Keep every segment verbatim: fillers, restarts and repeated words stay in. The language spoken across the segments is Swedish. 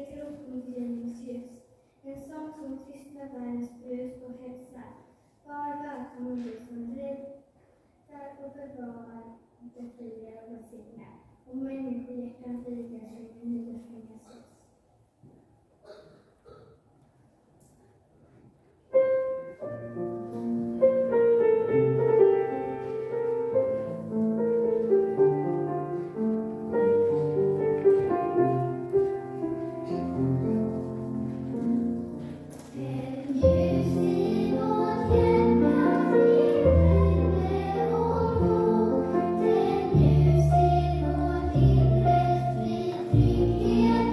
ett rop mot jordens ljus. En sång som tystnar världens brus och hetsar. Var välkommen du som räddar och bevarar det fria och välsignar. Och människohjärtan vidgar sig med nya fängelser. Yeah.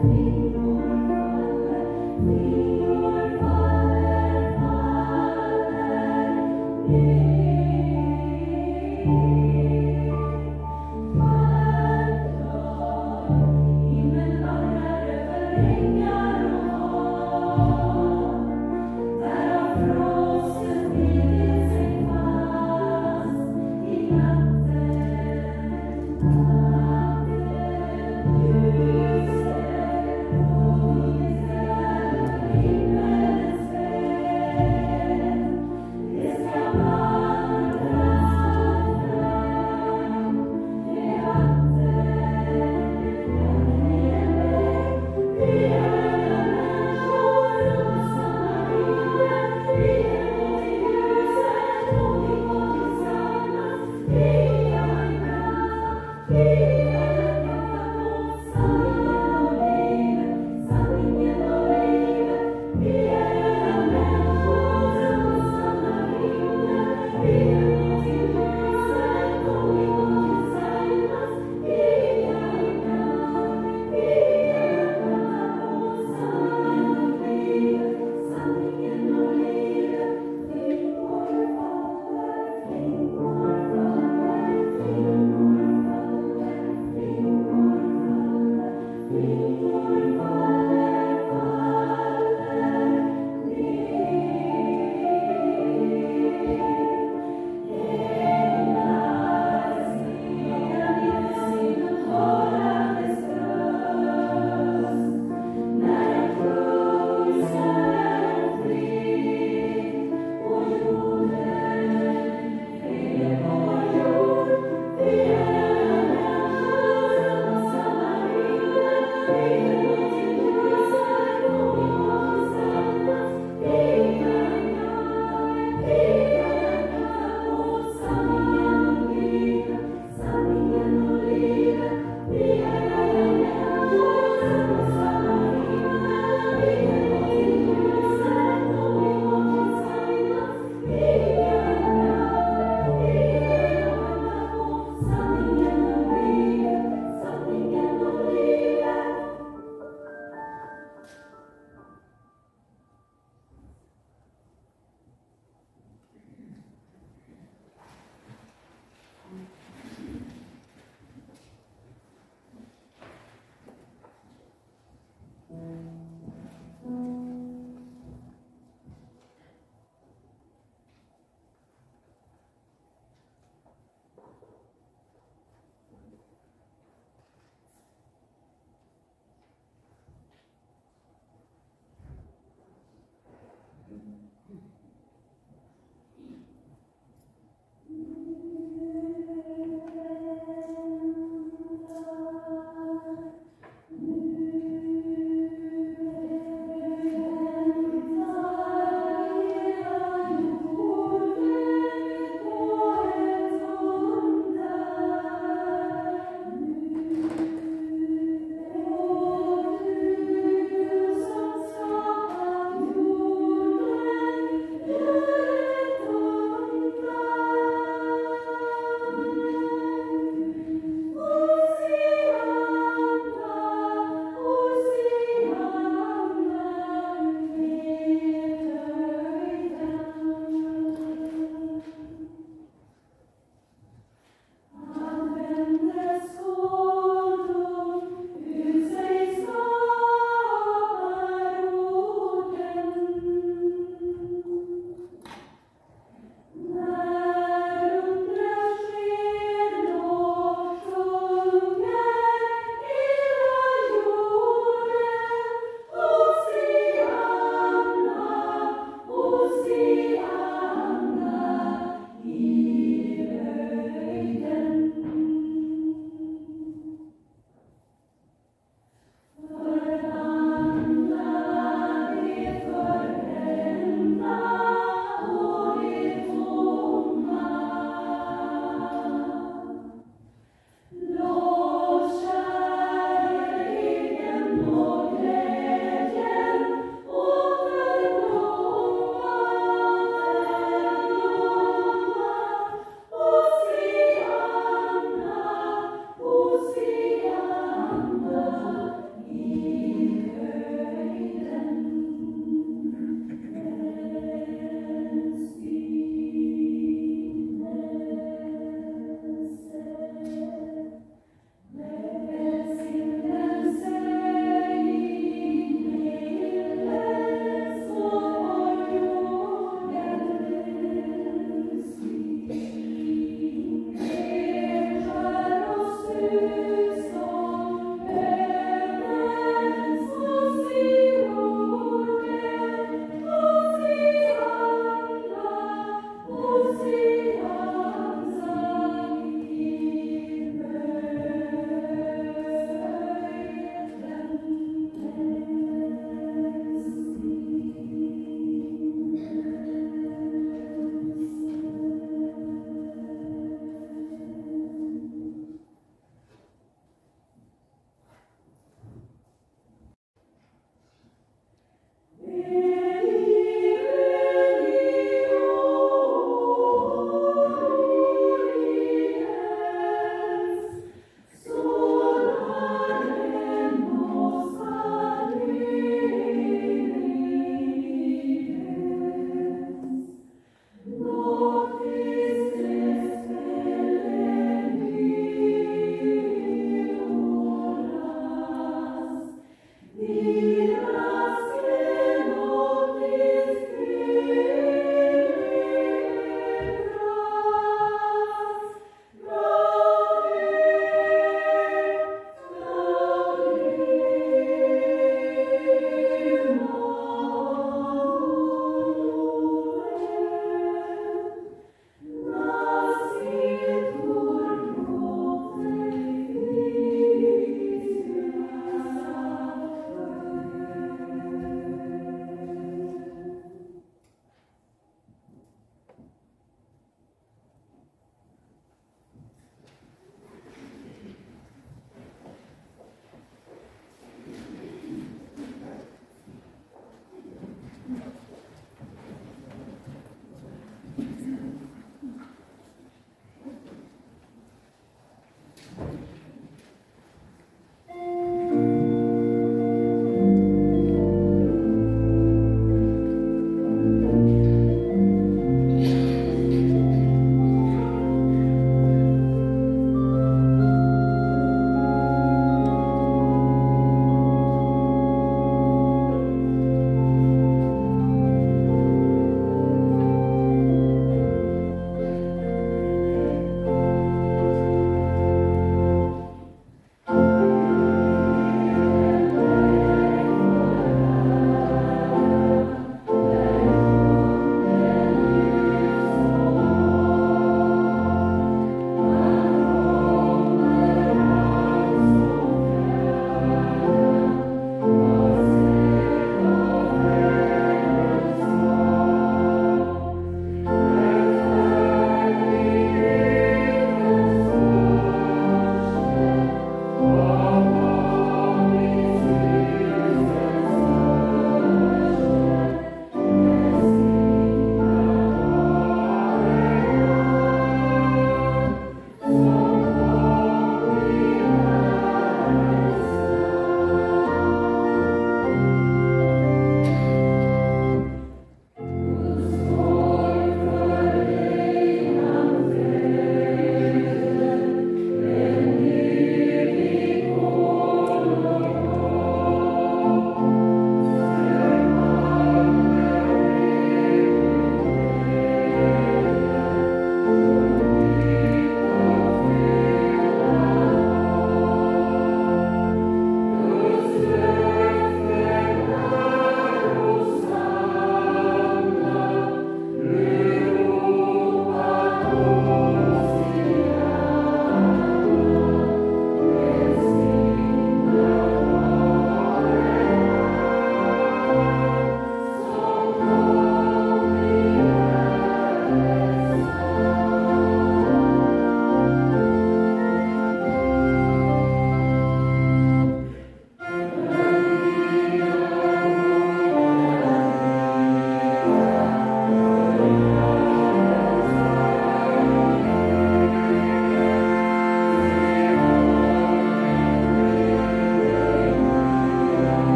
Thank you.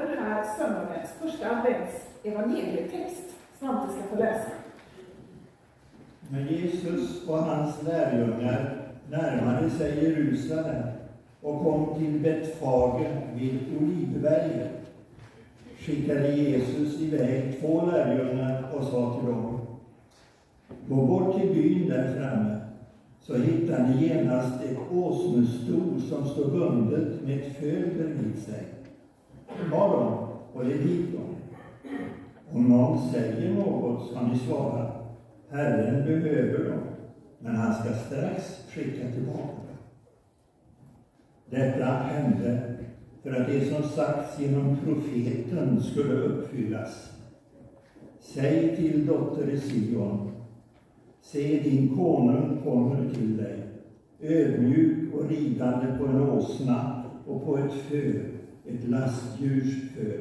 den här söndagens första advents evangelietext som vi ska få läsa. Men Jesus och hans lärjungar närmade sig Jerusalem och kom till Betfage vid Olivberget. Skickade Jesus iväg två lärjungar och sa till dem: gå bort till byn där framme, så hittar ni genast ett åsnesto som står bundet med ett föl bredvid sig. Ta dem och led hit dem. Om någon säger något ska ni svara: Herren behöver dem, men han ska strax skicka tillbaka dem. Detta hände för att det som sagts genom profeten skulle uppfyllas. Säg till dotter Sion: se, din konung kommer till dig, ödmjuk och ridande på en åsna och på ett fö, ett lastdjurs fö.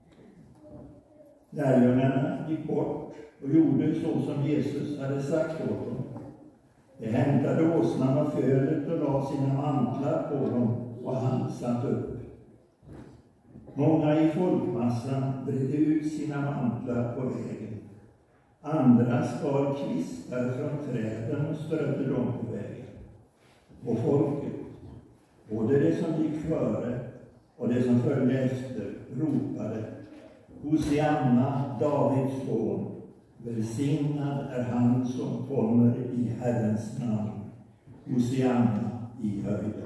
Lärjungarna gick bort och gjorde så som Jesus hade sagt åt dem. De hämtade åsnan och fölet och la sina mantlar på dem, och han satt upp. Många i folkmassan bredde ut sina mantlar på vägen. Andra skar kvistar från träden och strödde dem på vägen. Och folket, både det som gick före och det som följde efter, ropade: Hosianna, Davids son, välsignad är han som kommer i Herrens namn. Hosianna i höjden.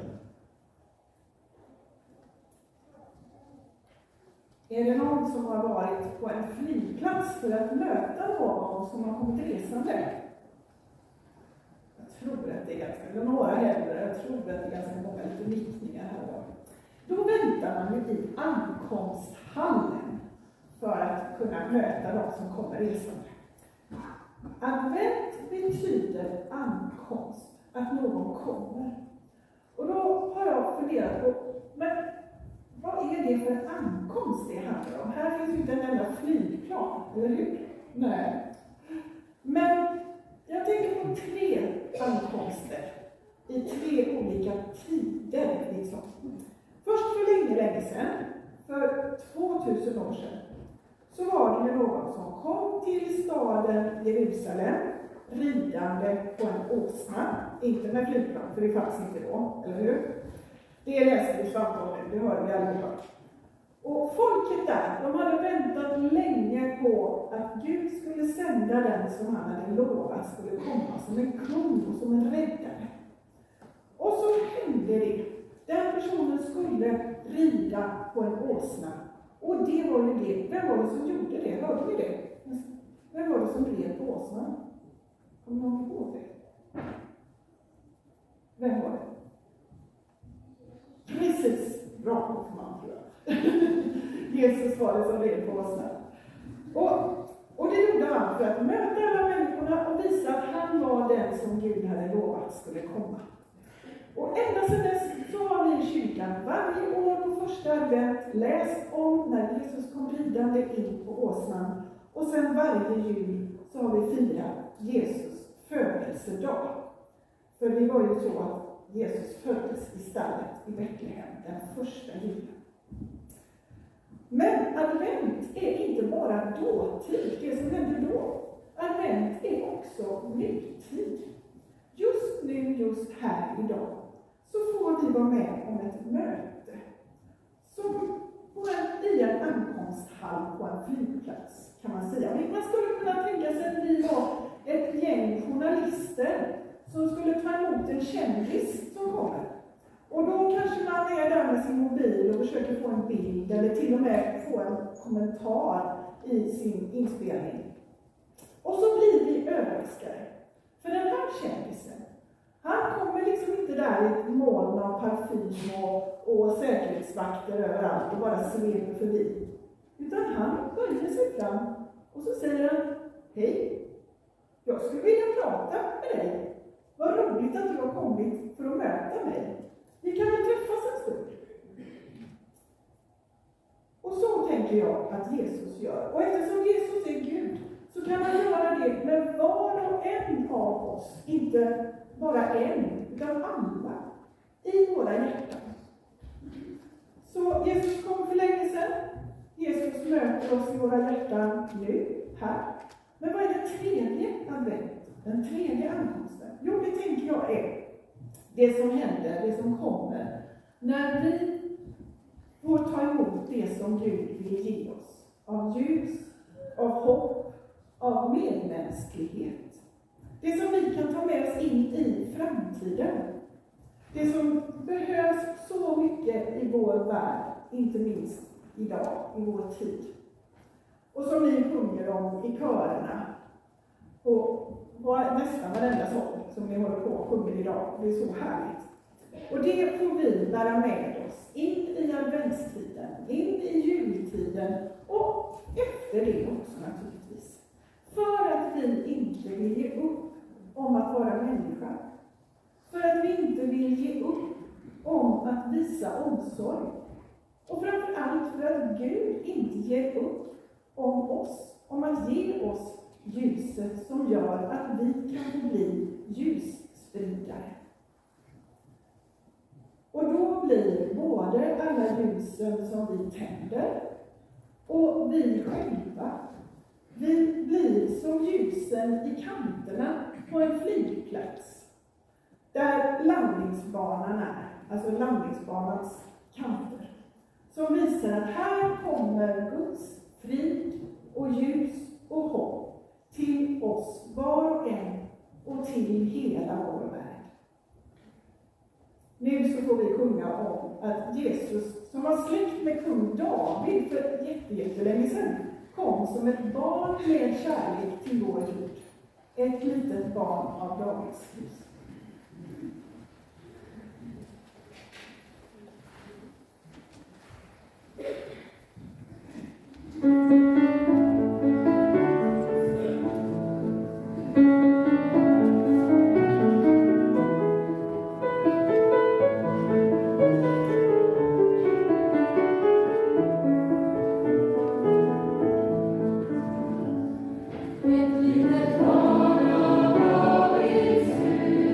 Är det någon som har varit på en flygplats för att möta någon som har kommit resande? Jag tror att det är ganska, eller några heller, jag tror att det är ganska många lite nickningar här. Då väntar man ju i ankomsthallen för att kunna möta de som kommer resande. Advent betyder ankomst, att någon kommer. Och då har jag funderat på, men vad är det för ankomst det handlar om? Här finns ju inte en enda flygplan, eller hur? Nej. Men jag tänker på tre ankomster i tre olika tider. Liksom. Först för länge, länge sedan, för tvåtusen år sedan, så var det någon som kom till staden Jerusalem ridande på en åsna. Inte med flygplan, för det fanns inte då, eller hur? Det läste vi svart om nu, det hörde vi allihopa. Och folket där, de hade väntat länge på att Gud skulle sända den som han hade lovat skulle komma som en kung och som en räddare. Och så hände det. Den personen skulle rida på en åsna. Och det var ju det. Vem var det som gjorde det? Hörde vi det? Vem var det som red på åsnan? Kommer någon ihåg det? Vem var det? Precis. Bra man, tror jag. Jesus var det som red på åsnan. Och, och det gjorde han för att möta alla människorna och visa att han var den som Gud hade lovat skulle komma. Och ända sedan dess så har vi i kyrkan varje år på första advent läst om när Jesus kom ridande in på åsnan. Och sen varje jul så har vi firat Jesus födelsedag. För det var ju så att Jesus föddes i stallet i Betlehem den första julen. Men advent är inte bara dåtid, det som hände då. Advent är också nutid. Just nu, just här idag, så får vi vara med om ett möte. Som på en, i en ankomsthall på en flygplats, kan man säga. Man skulle kunna tänka sig att vi var ett gäng journalister som skulle ta emot en kändis som kommer. Och då kanske man är där med sin mobil och försöker få en bild eller till och med få en kommentar i sin inspelning. Och så blir vi överraskade. För den här kändisen, han kommer liksom inte där i ett moln av parfym och, och säkerhetsvakter överallt och bara sveper förbi. Utan han böjer sig fram och så säger han: hej, jag skulle vilja prata med dig. Vad roligt att du har kommit för att möta mig. Vi kan väl träffas en stund. Och så tänker jag att Jesus gör. Och eftersom Jesus är Gud så kan man göra det med var och en av oss. Inte bara en, utan alla. I våra hjärtan. Så Jesus kom för länge sedan. möter oss i våra hjärtan nu, här. Men vad är den tredje advent? Den tredje ankomsten? Jo, det tänker jag är det som händer, det som kommer, när vi får ta emot det som Gud vill ge oss. Av ljus, av hopp, av medmänsklighet. Det som vi kan ta med oss in i framtiden. Det som behövs så mycket i vår värld, inte minst idag, i vår tid. Och som ni sjunger om i körerna. Och nästan varenda sång som ni håller på och sjunger idag. Det är så härligt. Och det får vi bära med oss in i adventstiden, in i jultiden och efter det också naturligtvis. För att vi inte vill ge upp om att vara människa. För att vi inte vill ge upp om att visa omsorg. Och framförallt för att Gud inte ger upp om oss, om att ge oss ljuset som gör att vi kan bli ljusspridare. Och då blir både alla ljusen som vi tänder och vi själva, vi blir som ljusen i kanterna på en flygplats där landningsbanan är, alltså landningsbanans kanter, som visar att här kommer Guds frid och ljus och hopp till oss var och en och till hela vår värld. Nu så får vi sjunga om att Jesus, som var släkt med kung David för jättelänge sedan, kom som ett barn med kärlek till vår jord. Ett litet barn av Davids hus. Ett litet barn av Davids hus.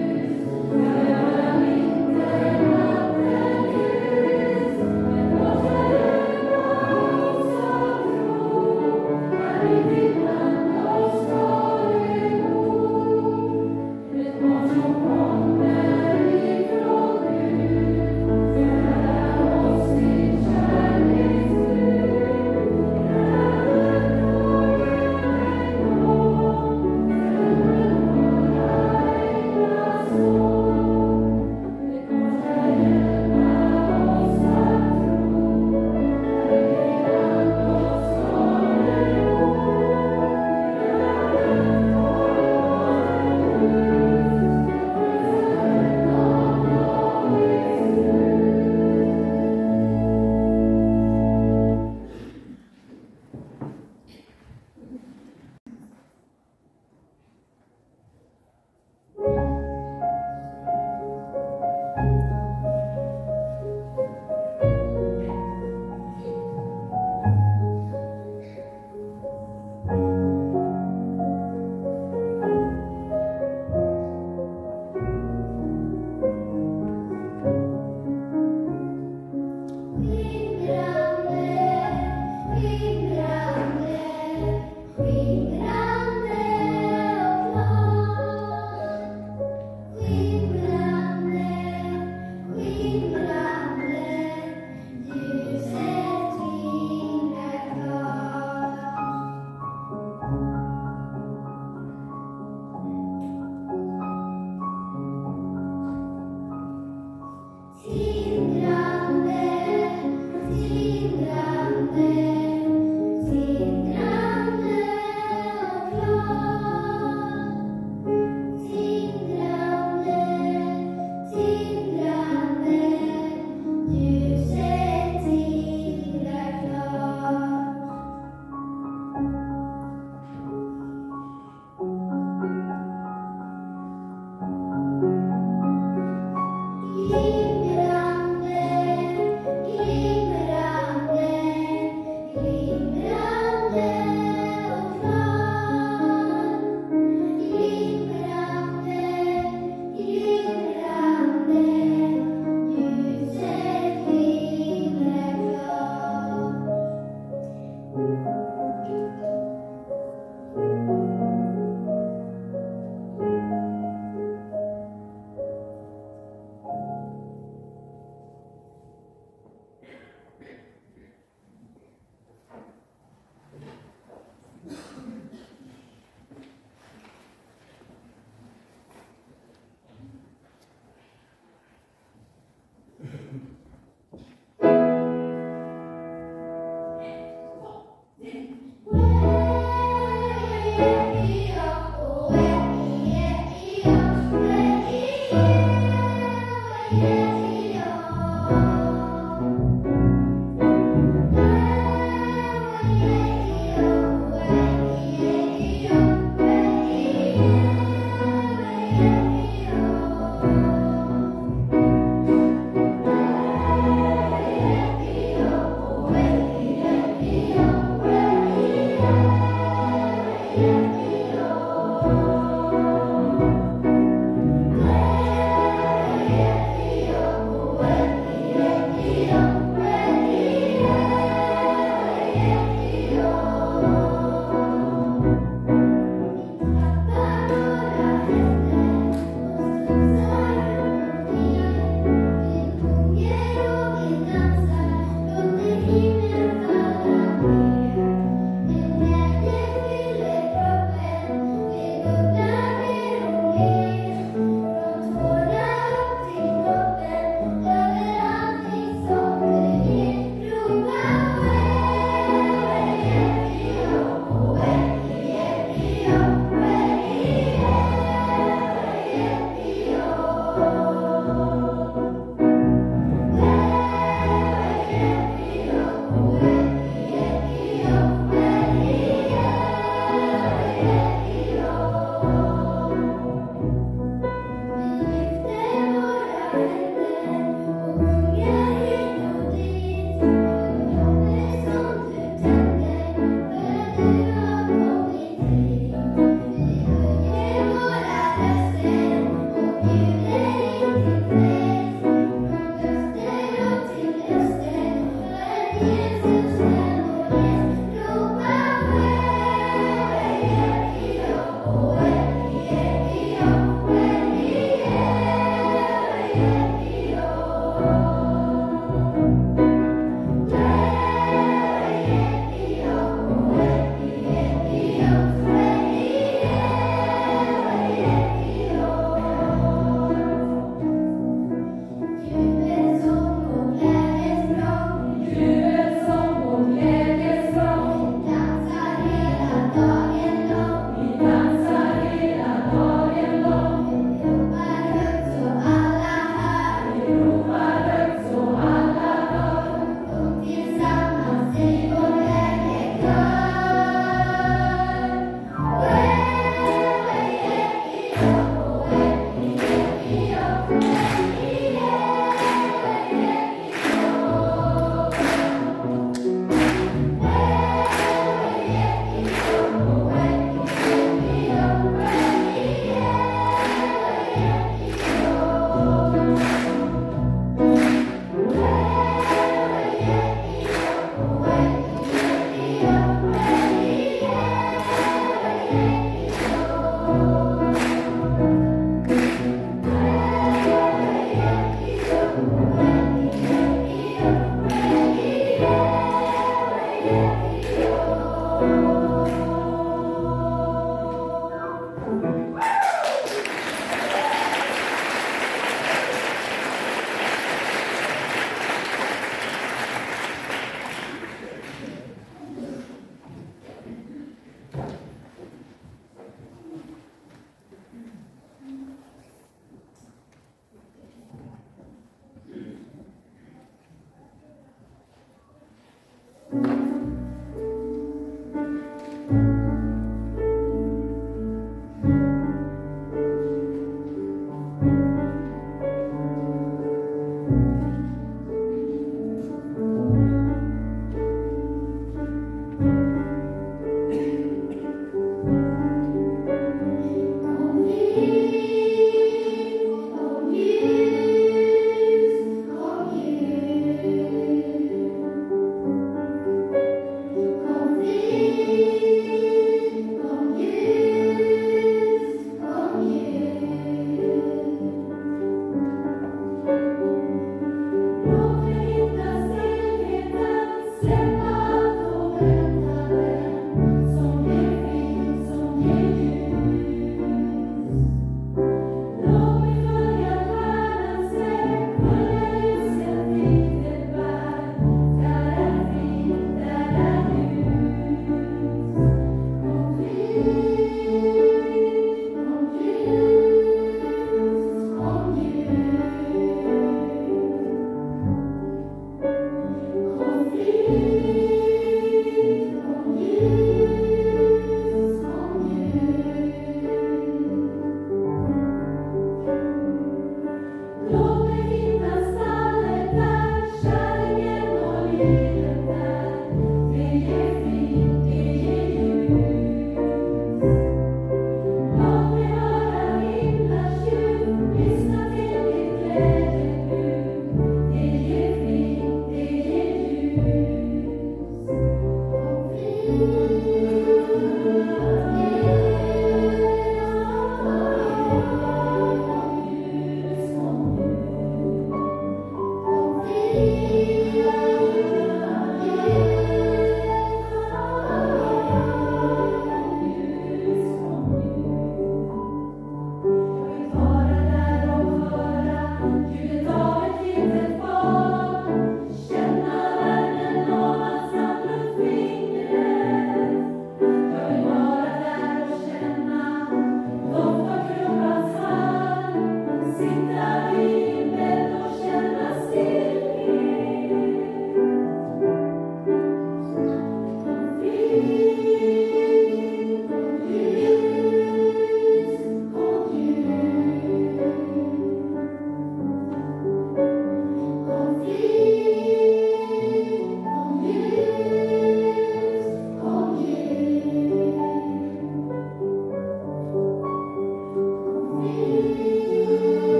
Ropa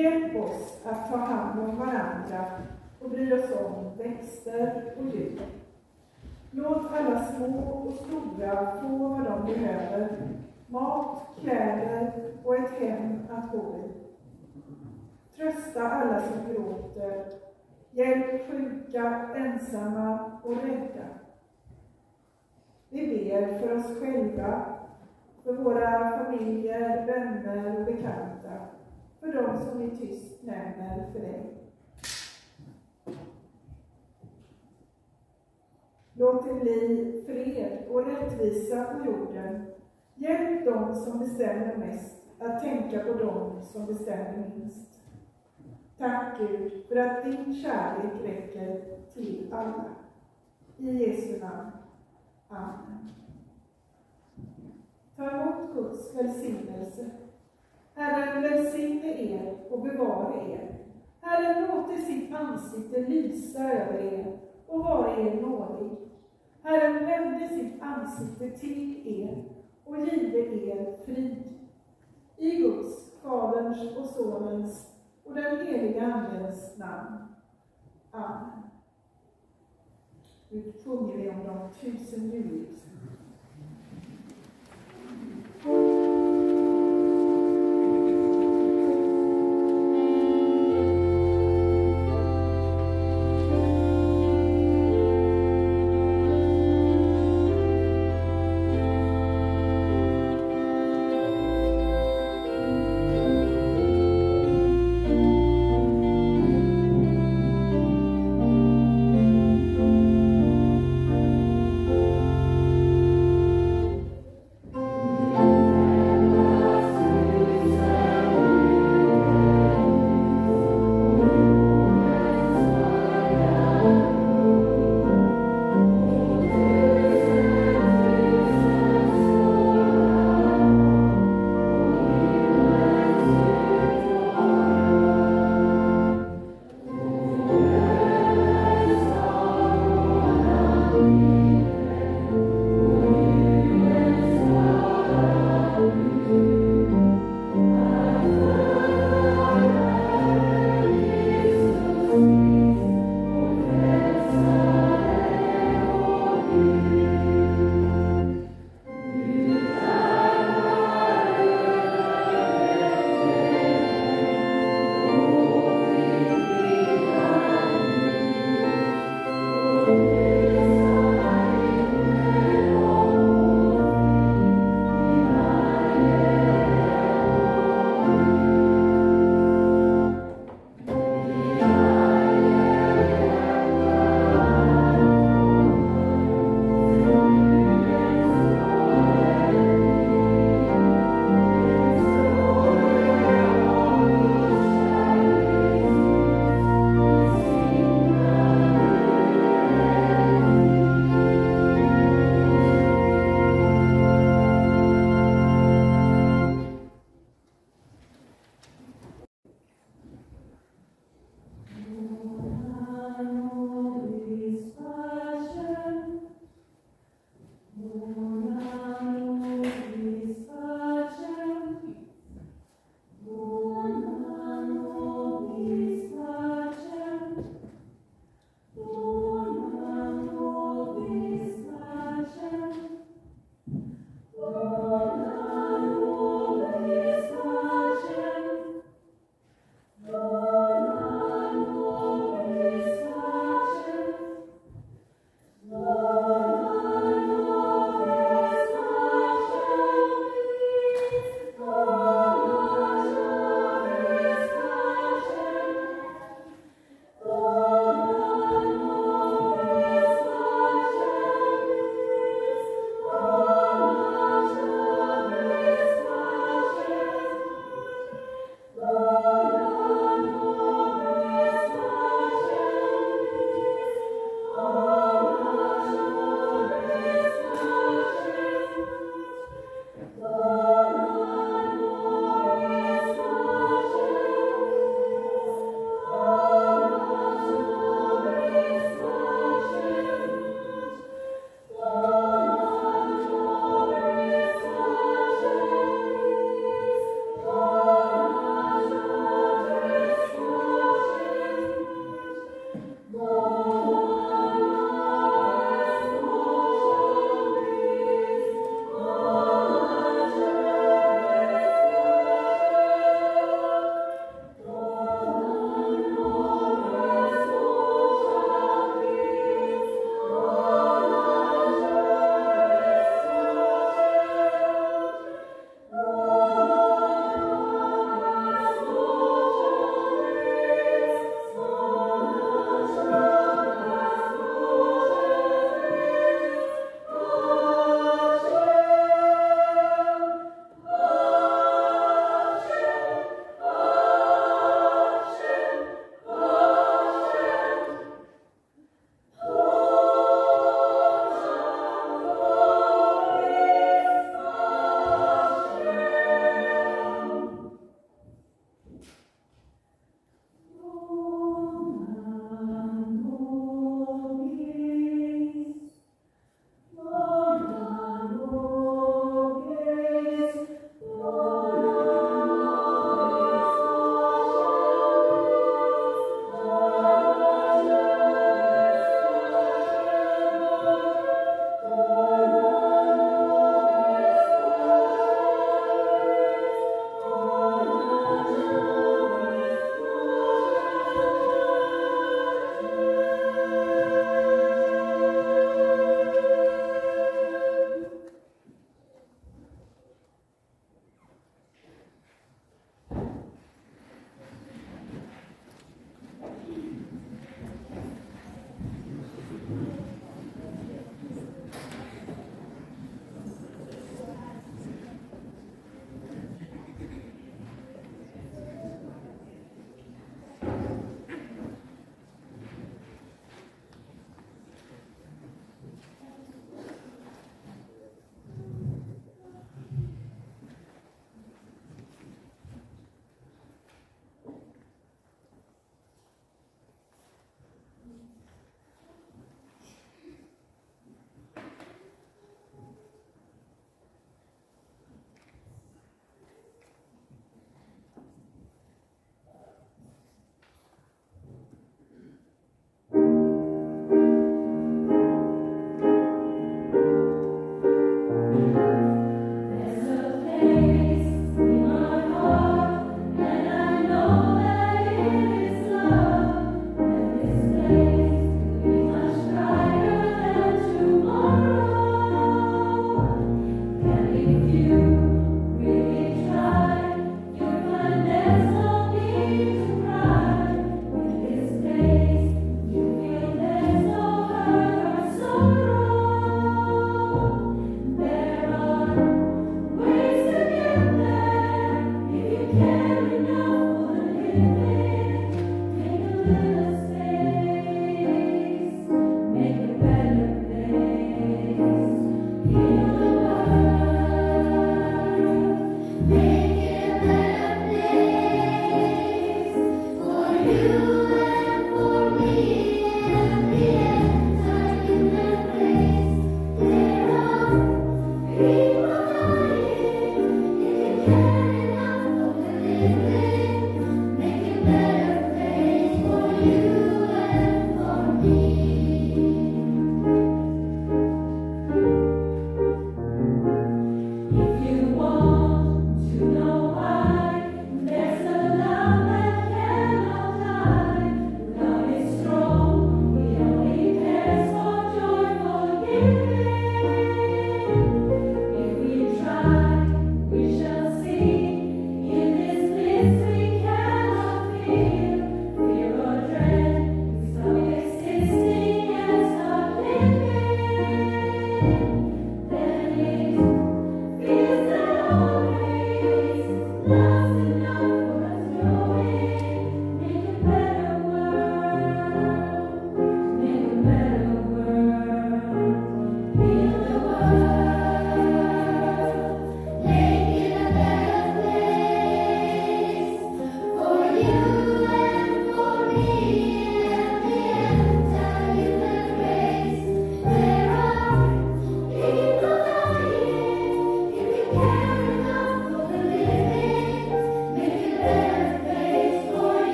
Hjälp oss att ta hand om varandra och bry oss om växter och djur. Låt alla små och stora få vad de behöver, mat, kläder och ett hem att bo i. Trösta alla som gråter, hjälp sjuka, ensamma och rädda. Vi ber för oss själva, för våra familjer, vänner och bekanta, för de som vi tyst nämner för dig. Låt det bli fred och rättvisa på jorden. Hjälp dem som bestämmer mest att tänka på dem som bestämmer minst. Tack Gud för att din kärlek räcker till alla. I Jesu namn. Amen. Ta emot Guds välsignelse. Herren välsigne er och bevara er. Herren låter sitt ansikte lysa över er och vara er nådig. Herren vände sitt ansikte till er och give er frid. I Guds, Faderns och Sonens och den heliga Andens namn. Amen. Nu sjunger vi om de tusen julljus. Amen.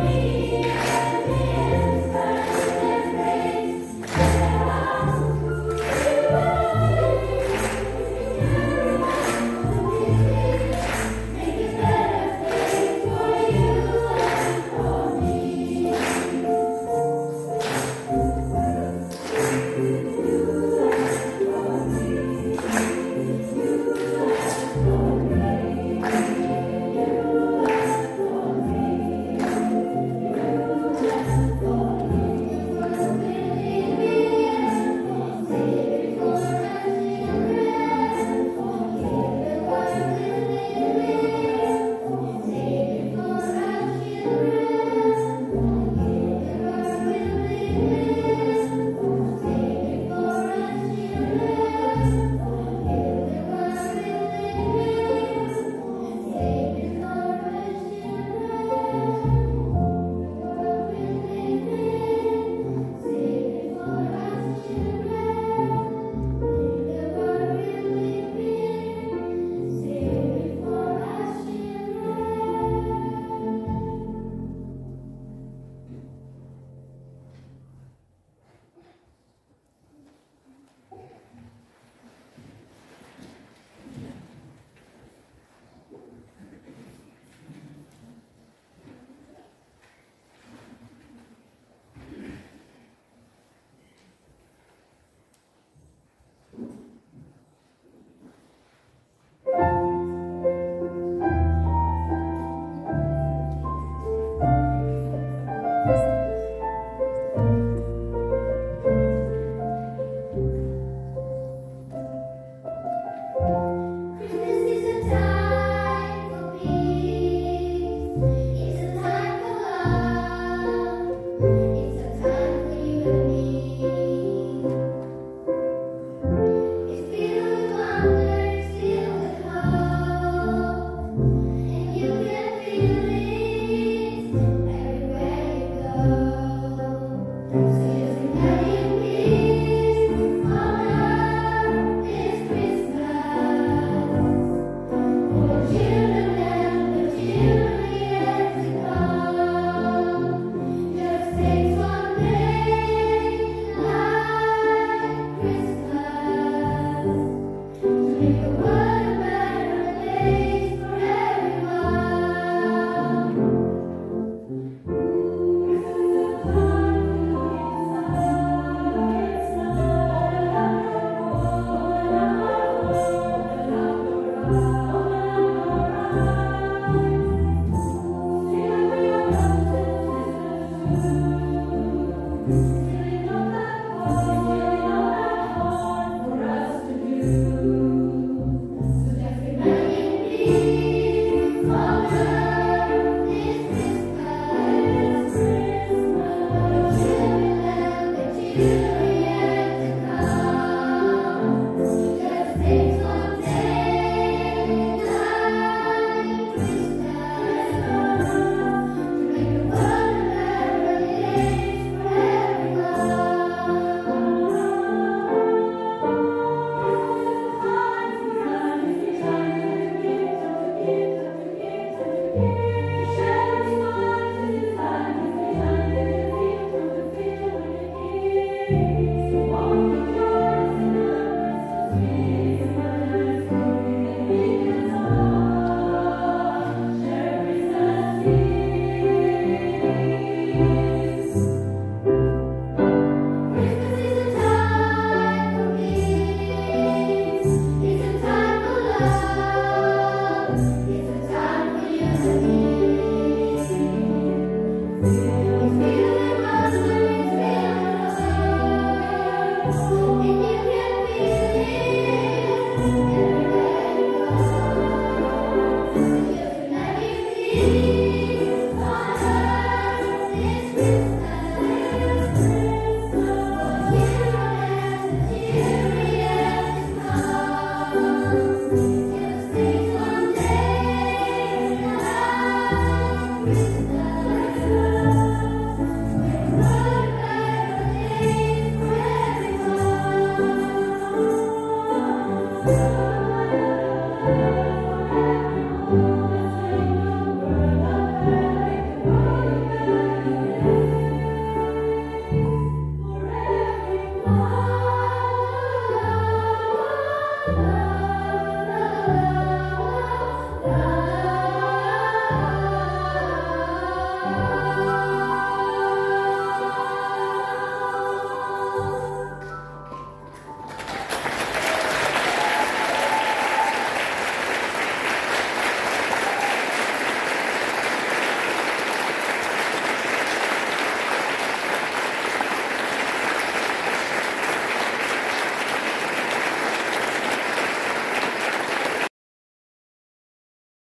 Thank you.